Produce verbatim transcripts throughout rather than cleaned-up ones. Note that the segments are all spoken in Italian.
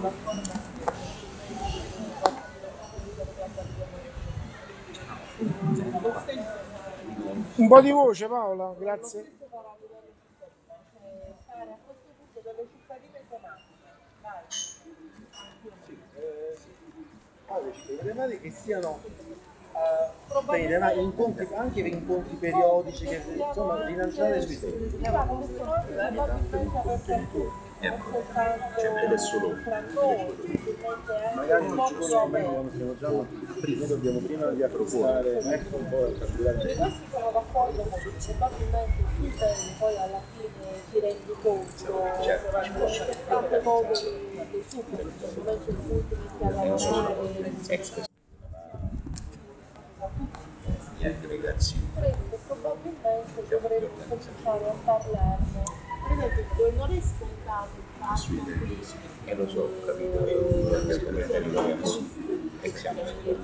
Un po' di voce, Paola, grazie. Tematiche che siano uh, per incontri, anche per incontri periodici, che insomma rilanciare sui temi. Cioè, ed è solo magari non ci conosciamo, siamo già prima, dobbiamo prima di affrontare ecco un po' il carburante. Di questo sono d'accordo con te, probabilmente sui temi poi alla fine ti rendi conto di tante cose che superano, nel momento in cui ti inizi a lavorare. Credo che probabilmente dovremmo cominciare a parlarne. Per esempio, non è scontato il fatto e lo so, ho capito che come ragazzi e siamo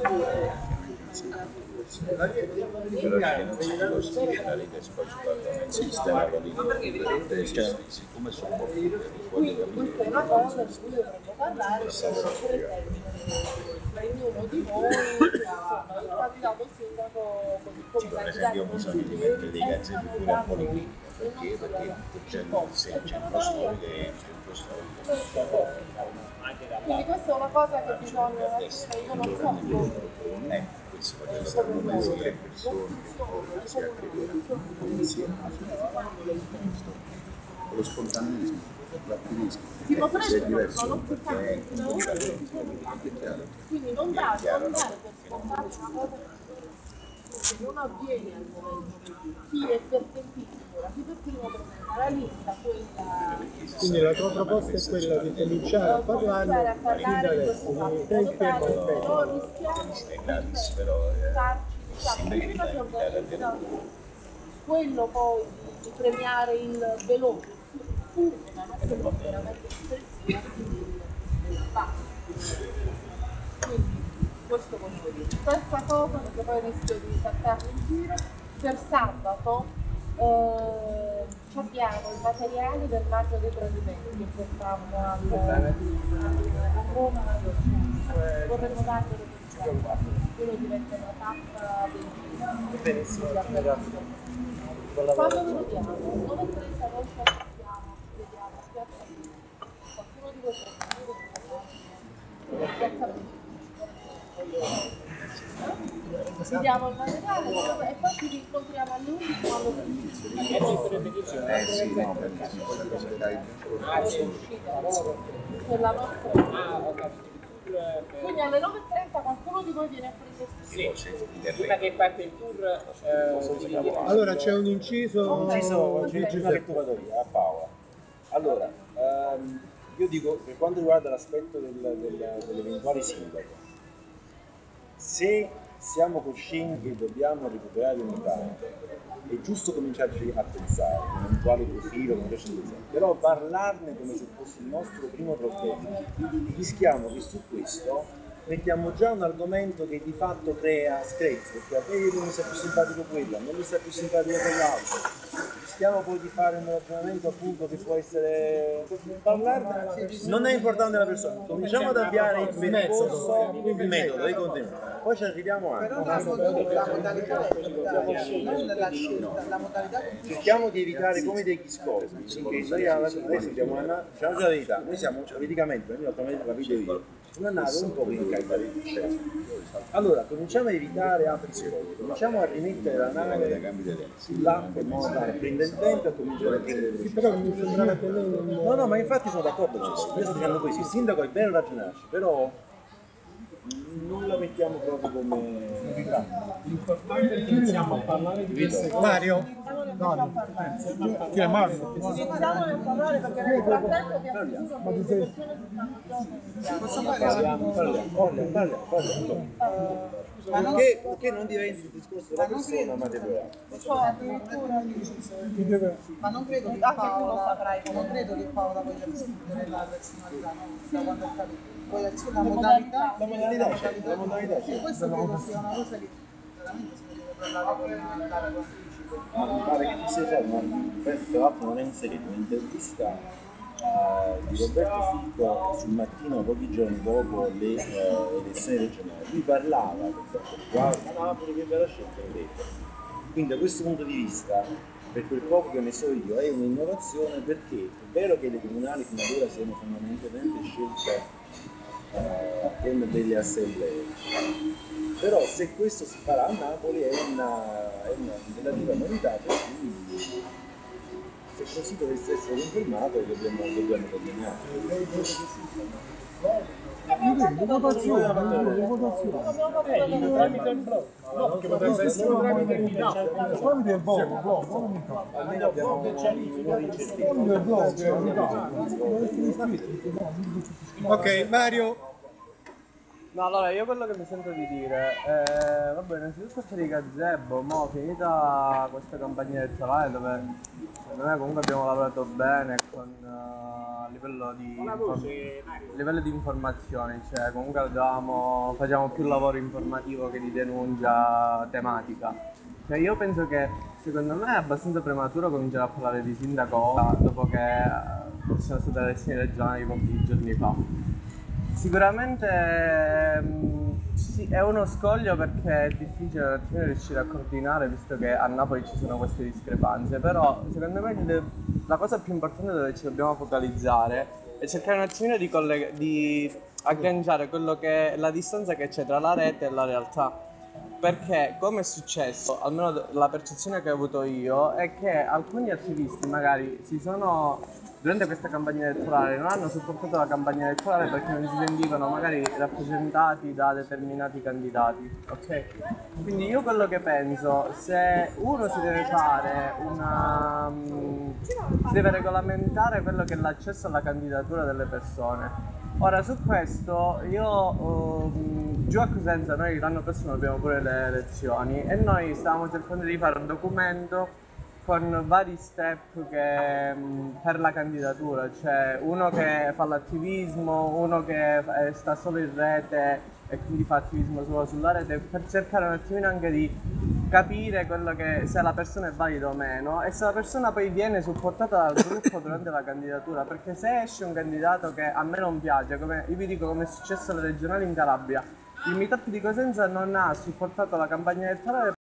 però che non si costruisce la Lega Spazio non esiste la Lega, siccome sono fuori questa è una cosa di cui dovremmo parlare ognuno di noi insomma, il candidato sindaco così come per esempio ho bisogno di mettere dei gazetti pure a Polighi perché perché c'è il centro storico e il centro storico quindi questa è una cosa che bisogna io non so come questo faceva stare come si è persone che si aggregano insieme lo spontaneismo, l'attivismo si potrebbe è diverso non si fa quindi non dare non dare per scontare una cosa che non avviene al momento chi è per sentire chi per primo presenta la lista quella quindi la tua proposta è quella di cominciare a parlarne fin da adesso non rischiamo però quello poi di premiare il veloce fu una nostra veramente espressiva del fatto quindi questo voglio dire. Terza cosa, perché poi rischio di saltarmi in giro, per sabato eh, abbiamo i materiali del marchio dei tradimenti che portammo al, a Roma, vorremmo darvelo per quello diventa una tappa Benissimo, quando ve lo diamo? nove e trenta noi ci aspettiamo, vediamo, qualcuno di voi può ci diamo il materiale e poi ci rincontriamo alle undici quando eh sì, no, perché per la nostra quindi alle nove e trenta qualcuno di voi viene a prendersi sì, prima che parte il tour eh, allora c'è un inciso un inciso prima che tu vado via a Paola allora ehm, io dico per quanto riguarda l'aspetto del, del, dell'eventuale sindaco se siamo coscienti che dobbiamo recuperare unità, è giusto cominciarci a pensare un eventuale profilo, però parlarne come se fosse il nostro primo problema, rischiamo che su questo mettiamo già un argomento che di fatto crea screzi, perché a me non mi sta più simpatico quello, non mi sta più simpatico quell'altro. Rischiamo poi di fare un ragionamento appunto che può essere parlarne, non è importante la persona, cominciamo ad avviare il percorso, il metodo, i contenuti, poi ci arriviamo anche. Però la modalità non la scelta, la modalità cerchiamo di evitare come degli scopi, perché noi adesso abbiamo una, diciamo la verità, noi siamo praticamente, la video io, una nave un po' in carica. Allora, cominciamo a evitare altri scopi, cominciamo a rimettere la nave sull'acqua in modo da prendere il vento e cominciare a prendere il vento. però mi sembrava che lei non... No, no, ma infatti sono d'accordo con te, io sto dicendo questo, il sindaco è bene ragionarci, però non la mettiamo proprio come l'importante è che iniziamo a parlare di queste cose. Mario? No, chi è Mario? iniziamo a parlare perché nel frattempo abbiamo sicuro che le persone posso fare parliamo, parliamo, parliamo. Perché, perché non diventi il discorso della persona ma del ma non credo che Paola non credo che Paola voglia discutere la personalità da quando ho capito voglia la modalità la modalità la modalità sì, questo credo sia una cosa che veramente si deve parlare con la ma mi pare che ci sia già una tra l'altro non è inserito un'intervista uh, di Roberto Fico sul mattino, pochi giorni dopo le uh, elezioni regionali. Lui parlava del fatto che guarda Napoli che bella scelta, ho detto. Quindi da questo punto di vista, per quel poco che ne so io, è un'innovazione, perché è vero che le comunali fino ad ora siano fondamentalmente scelte uh, con delle assemblee, però se questo si farà a Napoli è una, è una relativa novità, per cui se così dovesse essere confermato dobbiamo, dobbiamo continuare. Votazione, votazione. Tramite il blog. No, perché potrebbe essere un tramite guidato. Tramite il blog, il blog, non mi fa. Almeno abbiamo minori incertezze. Tramite il blog, ok, Mario. No, allora io quello che mi sento di dire, eh, vabbè, innanzitutto c'è di gazebo, mo' finita questa campagna elettorale dove secondo me comunque abbiamo lavorato bene con, uh, a livello di, inform- livello di informazioni, cioè comunque davamo, facciamo più lavoro informativo che di denuncia tematica. Cioè io penso che secondo me è abbastanza prematuro cominciare a parlare di sindaco dopo che uh, ci sono state le elezioni regionali pochi giorni fa. Sicuramente mh, sì, è uno scoglio perché è difficile un attimino riuscire a coordinare visto che a Napoli ci sono queste discrepanze, però secondo me il, la cosa più importante dove ci dobbiamo focalizzare è cercare un attimino di, collega- di agganciare quello che è la distanza che c'è tra la rete e la realtà. Perché come è successo, almeno la percezione che ho avuto io, è che alcuni attivisti magari si sono durante questa campagna elettorale non hanno supportato la campagna elettorale perché non si sentivano magari rappresentati da determinati candidati, ok? Quindi io quello che penso, se uno si deve fare una... Um, si deve regolamentare quello che è l'accesso alla candidatura delle persone. Ora su questo io um, giù a Cosenza noi l'anno prossimo abbiamo pure le elezioni e noi stavamo cercando di fare un documento con vari step che, mh, per la candidatura, cioè uno che fa l'attivismo, uno che eh, sta solo in rete e quindi fa attivismo solo sulla rete, per cercare un attimino anche di capire quello che, se la persona è valida o meno e se la persona poi viene supportata dal gruppo durante la candidatura, perché se esce un candidato che a me non piace, come io vi dico come è successo alle regionali in Calabria, il meetup di Cosenza non ha supportato la campagna elettorale